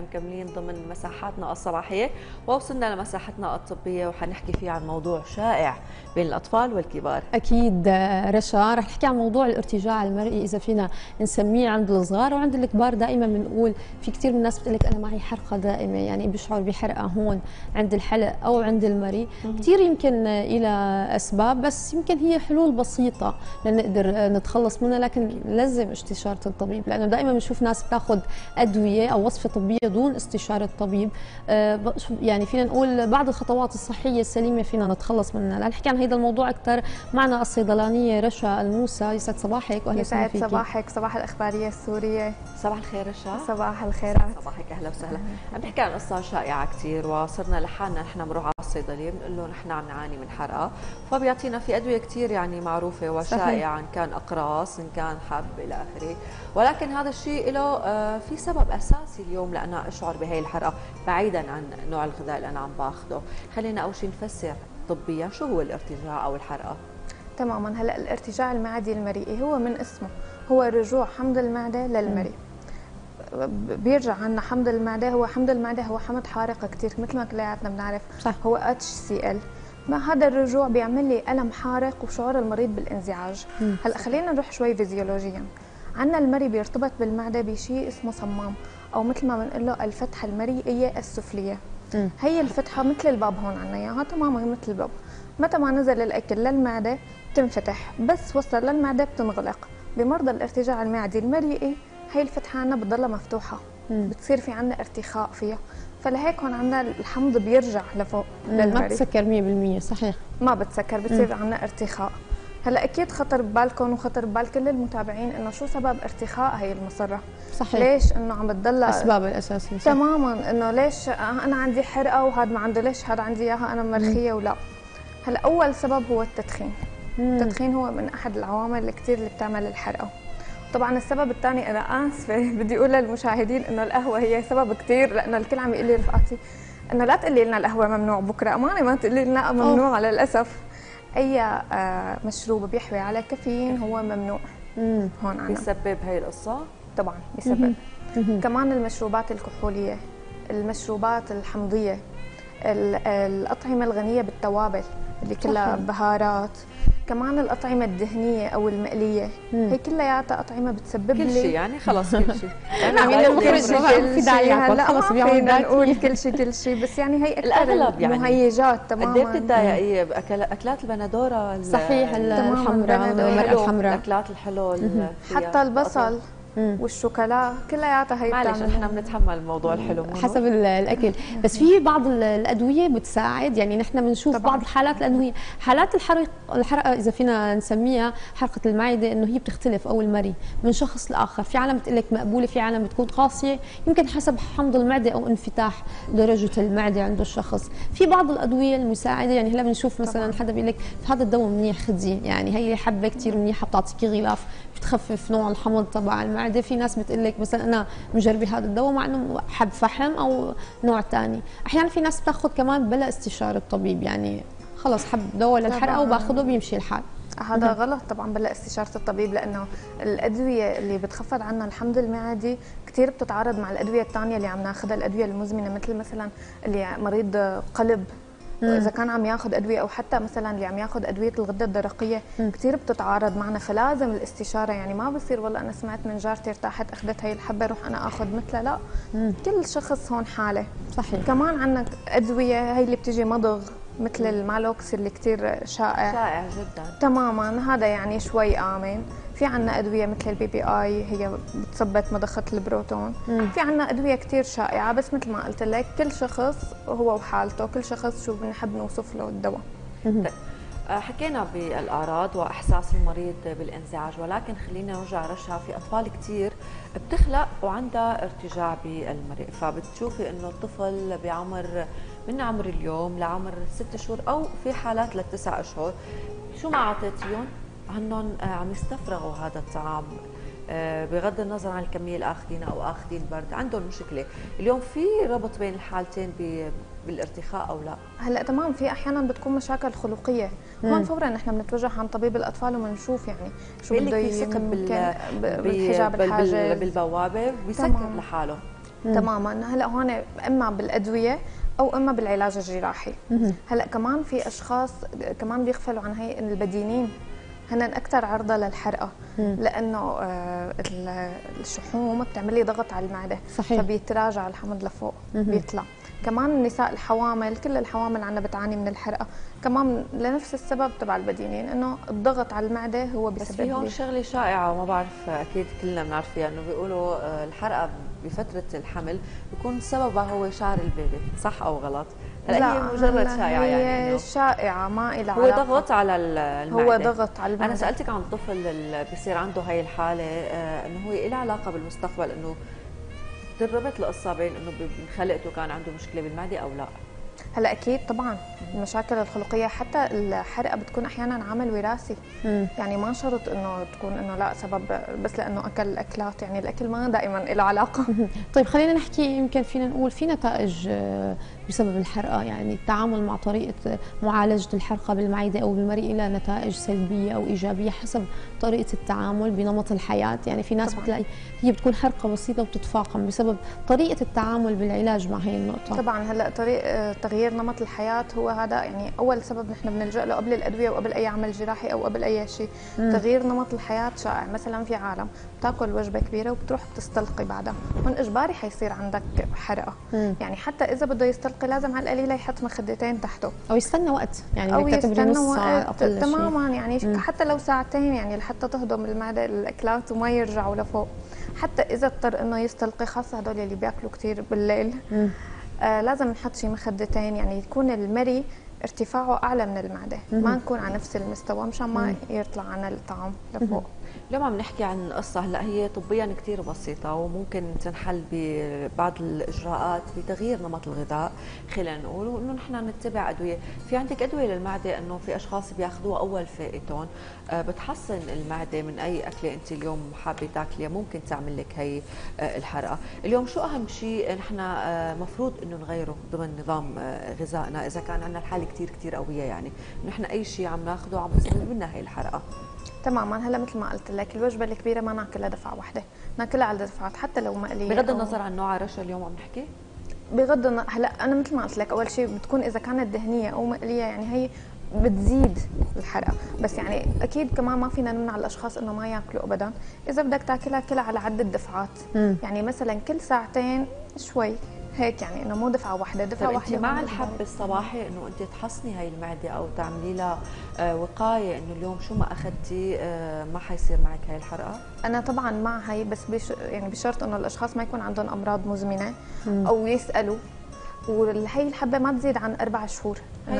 مكملين ضمن مساحاتنا الصباحية، ووصلنا لمساحتنا الطبية وحنحكي فيها عن موضوع شائع بين الأطفال والكبار. أكيد رشا، رح نحكي عن موضوع الارتجاع المرئي إذا فينا نسميه عند الصغار وعند الكبار. دائما بنقول في كثير من الناس بتقول لك أنا معي حرقة دائمة، يعني بشعر بحرقة هون عند الحلق أو عند المري. كثير يمكن إلى أسباب، بس يمكن هي حلول بسيطة لنقدر نتخلص منها، لكن لازم استشارة الطبيب، لأنه دائما بنشوف ناس بتاخذ أدوية أو وصفة طبية دون استشارة طبيب. يعني فينا نقول بعض الخطوات الصحية السليمة فينا نتخلص منها. لنحكي عن هذا الموضوع أكثر معنا الصيدلانية رشا الموسى. يسعد صباحك واهلا وسهلا فيكي. يسعد صباحك، صباح الإخبارية السورية. صباح الخير رشا. صباح الخيرات. صباحك أهلا وسهلا. عم نحكي عن قصة شائعة كثير، وصرنا لحالنا نحن بنروح على الصيدلية بنقول له نحن عم نعاني من حرقة، فبيعطينا في أدوية كثير يعني معروفة وشائعة، إن كان أقراص إن كان حب إلى آخره. ولكن هذا الشيء له في سبب أساسي اليوم لأنا أشعر بهي الحرقة بعيدا عن نوع الغذاء اللي أنا عم باخذه. خلينا أول شيء نفسر طبيا شو هو الارتجاع أو الحرقة. تماما. هلا الارتجاع المعدي المريئي هو من اسمه، هو رجوع حمض المعدة للمريء. بيرجع عنا حمض المعدة، هو حمض المعدة هو حمض حارق كثير مثل ما كلياتنا بنعرف. صح. هو HCl. مع هذا الرجوع بيعمل لي ألم حارق وشعور المريض بالانزعاج. هلا خلينا نروح شوي فيزيولوجيا. عندنا المري بيرتبط بالمعدة بشيء اسمه صمام، او مثل ما بنقول له الفتحة المرئية السفلية. هي الفتحة مثل الباب هون عندنا اياها، تماما مثل الباب. متى ما نزل الاكل للمعدة بتنفتح، بس وصل للمعدة بتنغلق. بمرضى الارتجاع المعدي المرئي هي الفتحة عندنا بتضلها مفتوحة، بتصير في عندنا ارتخاء فيها، فلهيك هون عندنا الحمض بيرجع لفوق للمري. ما بتسكر 100%. صحيح، ما بتسكر، بتصير عندنا ارتخاء. هلا اكيد خطر ببالكم وخطر ببال كل المتابعين انه شو سبب ارتخاء هي المصره. صحيح. ليش انه عم بتضل اسباب الاساسيه. تماما، انه ليش انا عندي حرقه وهذا ما عنده، ليش هذا عندي اياها انا مرخيه ولا. هلا اول سبب هو التدخين. التدخين هو من احد العوامل اللي كثير اللي بتعمل الحرقه. طبعا السبب الثاني، انا اسفه بدي اقول للمشاهدين انه القهوه هي سبب كثير، لانه الكل عم يقول لي رفقاتي انه لا تقولي لنا القهوه ممنوع بكره، امانه ما تقولي لنا ممنوع. للاسف اي مشروب بيحوي على كافيين هو ممنوع. هون عنا بيسبب هي القصه؟ طبعا بيسبب. كمان المشروبات الكحوليه، المشروبات الحمضيه، الاطعمه الغنيه بالتوابل اللي كلها بهارات، كمان الأطعمة الدهنية أو المقلية. هي كلياتها أطعمة بتسبب كل لي شيء، يعني خلص كل شيء. أنا عاملين المخرج ما في داعي هلا خلص فينا نقول كل شيء، بس يعني هي أكثر المهيجات. تماما. قد ايه بتتضايقي بأكلات البندورة؟ صحيح، الحمراء والمرقة الحمراء، الأكلات الحلو، حتى البصل والشوكولا كلياتها هي معلش احنا بنتحمل الموضوع الحلو حسب الاكل. بس في بعض الادويه بتساعد، يعني نحن بنشوف طبعا بعض الحالات، لانه هي حالات الحرقه اذا فينا نسميها حرقه المعده، انه هي بتختلف او المري من شخص لاخر. في عالم بتقول لك مقبوله، في عالم بتكون قاسيه، يمكن حسب حمض المعده او انفتاح درجه المعده عند الشخص. في بعض الادويه المساعده، يعني هلا بنشوف مثلا حدا بيقول لك هذا الدواء منيح خديه، يعني هي حبه كثير منيحه بتعطيكي غلاف بتخفف نوع الحمض تبع المعده. في ناس بتقول لك مثلا انا مجربه هذا الدواء مع انه حب فحم او نوع ثاني. احيانا في ناس بتاخذ كمان بلا استشاره طبيب، يعني خلص حب دواء للحرقه وباخذه بيمشي الحال. هذا غلط طبعا بلا استشاره الطبيب، لانه الادويه اللي بتخفض عنا الحمض المعدي كثير بتتعارض مع الادويه الثانيه اللي عم ناخذها، الادويه المزمنه، مثلا اللي مريض قلب اذا كان عم ياخذ ادويه، او حتى مثلا اللي عم ياخذ ادويه الغده الدرقيه كثير بتتعارض معنا، فلازم الاستشاره. يعني ما بصير والله انا سمعت من جارتي ارتاحت اخذت هي الحبه روح انا اخذ مثلها، لا. كل شخص هون حاله. صحيح. كمان عندنا ادويه هي اللي بتجي مضغ مثل المالوكس اللي كثير شائع جدا. تماما، هذا يعني شوي امن. في عنا ادويه مثل البي بي اي، هي بتثبت مضخه البروتون. في عنا ادويه كثير شائعه، بس مثل ما قلت لك كل شخص هو وحالته، كل شخص شو بنحب نوصف له الدواء. حكينا بالاعراض واحساس المريض بالانزعاج، ولكن خلينا نرجع رشا. في اطفال كثير بتخلق وعندها ارتجاع بالمريء، فبتشوفي انه الطفل بعمر من عمر اليوم لعمر 6 شهور او في حالات ل9 اشهر، شو ما اعطيتيهم عنهم عم يستفرغوا هذا الطعام، بغض النظر عن الكميه اللي اخذينها او اخذين برد، عندهم مشكله. اليوم في ربط بين الحالتين بالارتخاء او لا؟ هلا تمام، في احيانا بتكون مشاكل خلقيه، هون فورا نحن بنتوجه عند طبيب الاطفال وبنشوف يعني شو بده يثق بالحجاب الحاجز بالبوابه بيسكر لحاله. تماما. هلا هون اما بالادويه او اما بالعلاج الجراحي. هلا كمان في اشخاص كمان بيغفلوا عن هي البدينين، هن اكثر عرضه للحرقه، لانه الشحوم بتعمل لي ضغط على المعده، صحيح. فبيتراجع الحمض لفوق بيطلع. كمان النساء الحوامل، كل الحوامل عنا بتعاني من الحرقه، كمان لنفس السبب تبع البدينين، انه الضغط على المعده هو بسبب. بس في هون شغله شائعه وما بعرف اكيد كلنا بنعرف فيها، انه بيقولوا الحرقه بفتره الحمل بيكون سببها هو شعر البيبي، صح او غلط؟ لا، هي مجرد شائعه، هي يعني شائعه ما لها هو علاقه. ضغط على المعده. هو ضغط على المعده. انا سالتك عن الطفل اللي بصير عنده هاي الحاله، انه هو لها علاقه بالمستقبل، انه تدربت القصه بين انه بخلقته كان عنده مشكله بالمعده او لا؟ هلا اكيد طبعا المشاكل الخلقيه، حتى الحرقه بتكون احيانا عامل وراثي. يعني ما شرط انه تكون انه لا سبب بس لانه اكل اكلات، يعني الاكل ما دائما له علاقه. طيب خلينا نحكي، يمكن فينا نقول في نتائج بسبب الحرقه، يعني التعامل مع طريقه معالجه الحرقه بالمعده او بالمريء لها نتائج سلبيه او ايجابيه حسب طريقه التعامل بنمط الحياه. يعني في ناس بتلاقي هي بتكون حرقه بسيطه وبتتفاقم بسبب طريقه التعامل بالعلاج مع هي النقطه. طبعا هلا تغيير نمط الحياه هو هذا يعني اول سبب نحن بنلجا له قبل الادويه وقبل اي عمل جراحي او قبل اي شيء. تغيير نمط الحياه شائع، مثلا في عالم بتاكل وجبه كبيره وبتروح بتستلقي بعدها، هون اجباري حيصير عندك حرقه. يعني حتى اذا بده يستلقي لازم على القليله يحط مخدتين تحته، او يستنى وقت، يعني او يستنى وقت تماما، يعني حتى لو ساعتين، يعني لحتى تهضم المعده الاكلات وما يرجعوا لفوق. حتى اذا اضطر انه يستلقي، خاصه هدول اللي بياكلوا كثير بالليل، لازم نحط شي مخدتين، يعني يكون المري ارتفاعه اعلى من المعده، ما نكون على نفس المستوى مشان ما يطلع عنا الطعام لفوق. اليوم عم نحكي عن قصة هلا هي طبيا كثير بسيطة وممكن تنحل ببعض الإجراءات بتغيير نمط الغذاء، خلينا نقول، وإنه نحن نتبع أدوية. في عندك أدوية للمعدة إنه في أشخاص بياخذوها أول فائتهم، بتحسن المعدة من أي أكلة أنت اليوم حابة تاكليها ممكن تعمل لك هي الحرقة. اليوم شو أهم شيء نحن مفروض إنه نغيره ضمن نظام غذائنا إذا كان عندنا الحالة كثير قوية، يعني نحن أي شيء عم ناخذه عم يسبب لنا هي الحرقة؟ تماما. هلا مثل ما قلت لك، الوجبه الكبيره ما ناكلها دفعه واحده، ناكلها على دفعات حتى لو مقليه. بغض النظر عن نوع رشا اليوم عم نحكي، بغض النظر. هلا انا مثل ما قلت لك، اول شيء بتكون اذا كانت دهنيه او مقليه، يعني هي بتزيد الحرقه. بس يعني اكيد كمان ما فينا نمنع الاشخاص انه ما ياكلوا ابدا. اذا بدك تاكلها كلها على عده دفعات، يعني مثلا كل ساعتين شوي هيك، يعني انه مو دفعه واحده. دفعه واحده انت مع الحب الصباحي انه انت تحصني هاي المعده او تعملي لها وقايه، انه اليوم شو ما اخذتي ما حيصير معك هاي الحرقه؟ انا طبعا مع هاي، بس يعني بشرط انه الاشخاص ما يكون عندهم امراض مزمنه او يسالوا، وهي الحبه ما تزيد عن 4 شهور.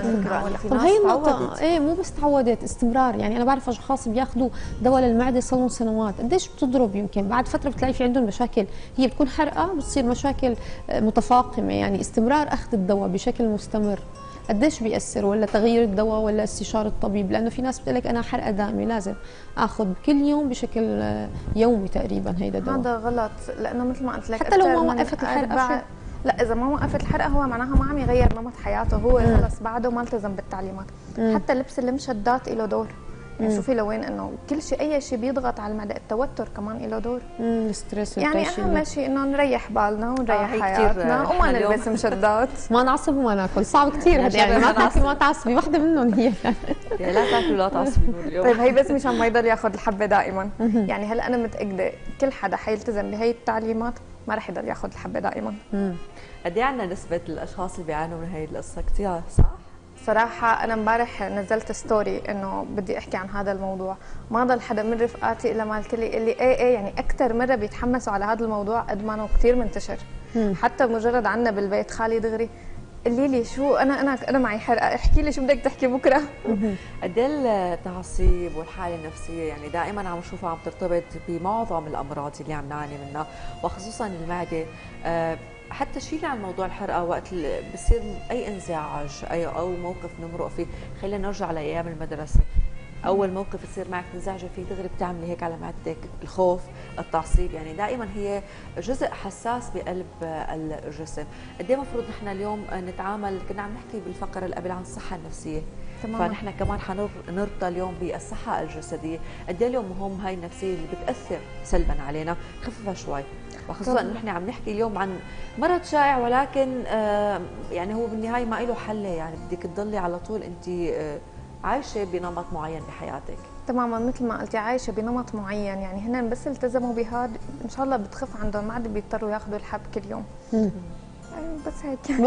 طب هي النقطة ايه مو بس تعودت، استمرار. يعني انا بعرف اشخاص بياخذوا دواء للمعدة صار لهم سنوات، قديش بتضرب؟ يمكن بعد فترة بتلاقي في عندهم مشاكل، هي بتكون حرقة بتصير مشاكل متفاقمة. يعني استمرار اخذ الدواء بشكل مستمر قديش بيأثر؟ ولا تغيير الدواء ولا استشارة الطبيب؟ لانه في ناس بتقول لك انا حرقة دائمة لازم اخذ كل يوم بشكل يومي تقريبا هيدا الدواء. هذا غلط، لانه مثل ما قلت لك حتى لو ما وقفت الحرقة لا، اذا ما وقفت الحرقه هو معناها ما عم يغير نمط حياته، هو خلص بعده ما التزم بالتعليمات. حتى لبس المشدات له دور. يعني شوفي لوين انه كل شيء، اي شيء بيضغط على المعده، التوتر كمان له دور. الستريس، يعني اهم شيء انه نريح بالنا ونريح حياتنا وما نلبس مشدات. ما نعصب وما ناكل، صعب كثير هذا. يعني ما تاكل ما تعصبي، وحده منهم هي. لا تاكلوا لا تعصبوا اليوم. طيب هي بس مشان ما يضل ياخذ الحبه دائما. يعني هلا انا متاكده كل حدا حيلتزم بهي التعليمات ما رح يضل ياخذ الحبه دائما. قد ايه عندنا نسبه الاشخاص اللي بيعانوا من هي القصه؟ كثير صح؟ صراحة أنا امبارح نزلت ستوري إنه بدي أحكي عن هذا الموضوع، ما ضل حدا من رفقاتي إلا ما الكل يقول لي إيه يعني أكثر مرة بيتحمسوا على هذا الموضوع قد ما إنه كثير منتشر. حتى مجرد عنا بالبيت خالي دغري قولي لي شو أنا معي حرقة، احكي لي شو بدك تحكي بكرة. قد ايه التعصيب والحالة النفسية يعني دائما عم نشوفها عم ترتبط بمعظم الأمراض اللي عم نعاني منها، وخصوصا المعدة. حتى شيلي عن موضوع الحرقه، وقت بصير اي انزعاج او موقف نمرق فيه، خلينا نرجع لايام المدرسه. اول موقف يصير معك تنزعجي فيه دغري بتعملي هيك على معدتك، الخوف، التعصيب، يعني دائما هي جزء حساس بقلب الجسم. قد ايه المفروض نحن اليوم نتعامل، كنا عم نحكي بالفقره اللي قبل عن الصحه النفسيه، فنحن كمان حنربط اليوم بالصحه الجسديه، قد ايه اليوم مهم هاي النفسيه اللي بتاثر سلبا علينا، خففها شوي، وخصوصا انه نحن عم نحكي اليوم عن مرض شائع، ولكن يعني هو بالنهايه ما له حل، يعني بدك تضلي على طول انت عايشه بنمط معين بحياتك. تماما مثل ما قلتي، عايشه بنمط معين، يعني هن بس التزموا بهذا ان شاء الله بتخف عندهم، ما عاد بيضطروا ياخذوا الحب كل يوم. بس هيك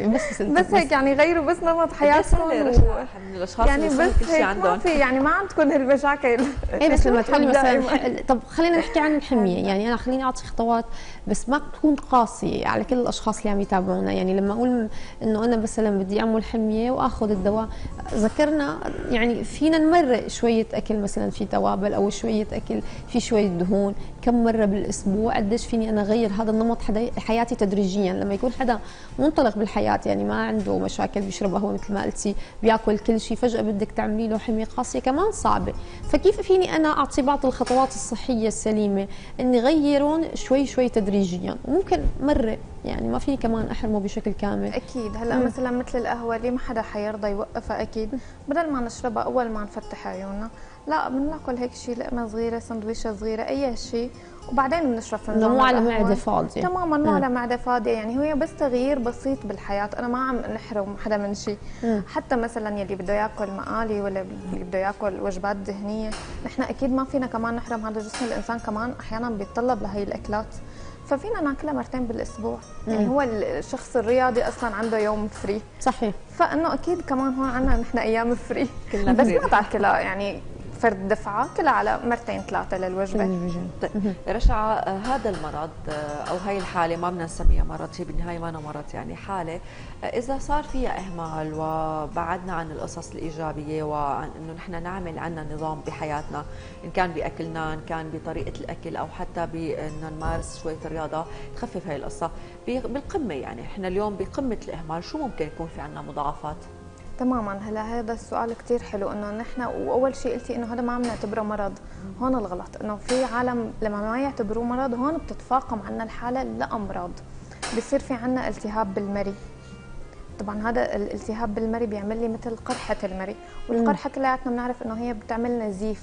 بس هيك يعني غيروا بس نمط حياتهم من الاشخاص يعني اللي بس كل شيء عندهم ما في، يعني ما عندكم هالمشاكل. ايه بس لما تقولي مثلا طب خلينا نحكي عن الحميه، يعني انا خليني اعطي خطوات بس ما تكون قاسيه على كل الاشخاص اللي عم يتابعونا. يعني لما اقول انه انا مثلا بدي اعمل حميه واخذ الدواء، ذكرنا يعني فينا نمرق شويه اكل مثلا في توابل او شويه اكل في شويه دهون، كم مره بالاسبوع، قديش فيني انا اغير هذا النمط حياتي تدريجيا. لما يكون حدا منطلق بالحياه يعني ما عنده مشاكل، بيشرب قهوه مثل ما قلتي، بياكل كل شيء، فجاه بدك تعملي له حميه قاسيه كمان صعبه. فكيف فيني انا اعطي بعض الخطوات الصحيه السليمه اني غيرهم شوي شوي تدريجيا، وممكن مره يعني ما فيني كمان احرمه بشكل كامل. اكيد هلا مثلا مثل القهوه اللي ما حدا حيرضى يوقفها، اكيد بدل ما نشربها اول ما نفتح عيوننا، لا بناكل هيك شيء، لقمه صغيره، سندويشه صغيره، اي شيء، وبعدين بنشرب فنجان مو على معده فاضيه. تماما مو على معده فاضيه، يعني هو بس تغيير بسيط بالحياه، انا ما عم نحرم حدا من شيء. حتى مثلا يلي بده ياكل مقالي ولا اللي بده ياكل وجبات دهنيه، نحن اكيد ما فينا كمان نحرم هذا جسم الانسان، كمان احيانا بيتطلب لهي الاكلات، ففينا ناكلها مرتين بالاسبوع. يعني هو الشخص الرياضي اصلا عنده يوم فري، صحيح، فانه اكيد كمان هون عندنا نحن ايام فري، بس ما تاكلها يعني فرد دفعه، كلها على مرتين ثلاثه للوجبه. طيب رشا، هذا المرض او هاي الحاله ما بدنا نسميها مرض، هي بالنهايه ما مرض، يعني حاله اذا صار فيها اهمال وبعدنا عن القصص الايجابيه وعن انه نحن نعمل عنا نظام بحياتنا، ان كان باكلنا، ان كان بطريقه الاكل، او حتى بان نمارس شويه رياضه تخفف هاي القصه بالقمه. يعني احنا اليوم بقمه الاهمال، شو ممكن يكون في عنا مضاعفات؟ تماما، هلا هذا السؤال كثير حلو، انه نحن واول شيء قلتي انه هذا ما عم نعتبره مرض، هون الغلط، انه في عالم لما ما يعتبروه مرض هون بتتفاقم عنا الحاله لامراض، بصير في عنا التهاب بالمري. طبعا هذا الالتهاب بالمري بيعمل لي مثل قرحه المري، والقرحه كلياتنا بنعرف انه هي بتعمل نزيف،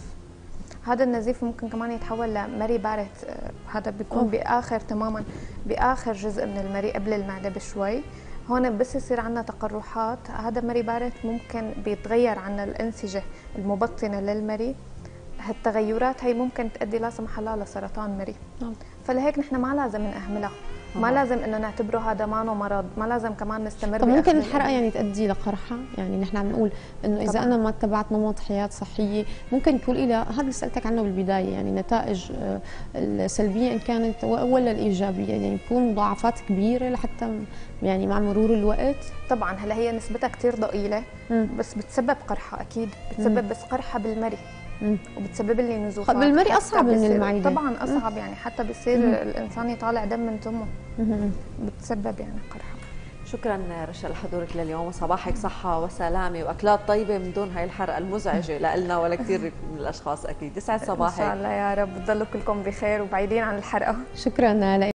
هذا النزيف ممكن كمان يتحول لمري بارد، هذا بيكون باخر تماما باخر جزء من المري قبل المعده بشوي. هون بس يصير عندنا تقرحات، هذا مري بارد ممكن بيتغير عنا الأنسجة المبطنة للمري، هالتغيرات هي ممكن تؤدي لا سمح الله لسرطان مري. فلهيك نحن ما لازم نأهملها، ما لازم انه نعتبره هذا مانو مرض، ما لازم كمان نستمر. طب ممكن الحرقه يعني تؤدي لقرحه؟ يعني نحن عم نقول انه اذا انا ما اتبعت نمط حياه صحيه ممكن يكون لها، هذا اللي سالتك عنه بالبدايه، يعني نتائج السلبيه ان كانت ولا الايجابيه، يعني بتكون مضاعفات كبيره لحتى يعني مع مرور الوقت. طبعا هلا هي نسبتها كثير ضئيله، بس بتسبب قرحه، اكيد بتسبب بس قرحه بالمري، وبتسبب لي نزوفات بالمري اصعب من المعده. طبعا اصعب، يعني حتى بصير الانسان يطالع دم من تمه، بتسبب يعني قرحه. شكرا رشا لحضورك لليوم، وصباحك صحه وسلامه واكلات طيبه من دون هاي الحرقه المزعجه لنا ولا كثير من الاشخاص. اكيد يسعد صباحك ان شاء الله، يا رب تضلوا كلكم بخير وبعيدين عن الحرقه. شكرا لك.